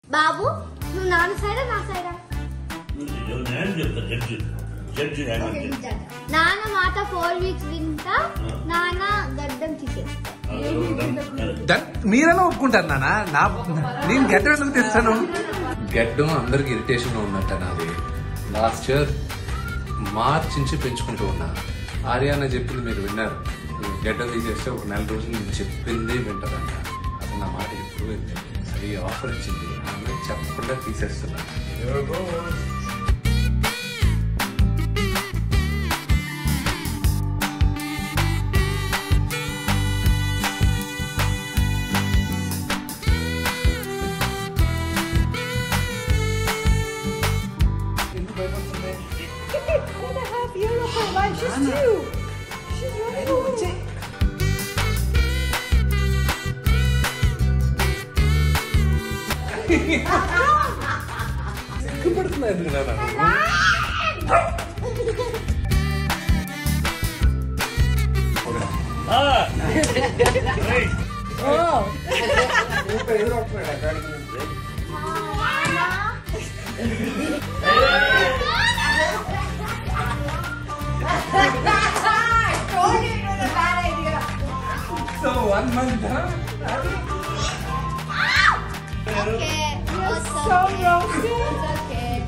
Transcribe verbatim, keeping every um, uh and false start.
బాబు నువ్వు నాన్న సైడా నా సైడా? నాన్న మాట ఫోర్ వీక్స్ వింటా, నాన్న గడ్డం తీసేస్తా. మీరెలా ఒప్పుకుంటారు నాన్న? నా నేను గడ్డం ఎందుకు తెస్తాను? గడ్డం అందరికి ఇరిటేషన్ ఉందంట నాది. లాస్ట్ ఇయర్ మార్చ్ నుంచి పెంచుకుంటూ ఉన్నా. ఆర్యాన చెప్పింది మీరు విన్నారు, గడ్డం తీసేస్తే ఒక నెల రోజులు నేను చెప్పింది వింటదంట. అది నా మాట ఎప్పుడు వింటే అది ఆఫర్ ఇచ్చింది, ఆమె చెప్పకుండా తీసేస్తున్నా. She's two. She's really cool. సిగ్గుపడుతున్నారు So one month, huh? Okay. You're so romantic. It's okay.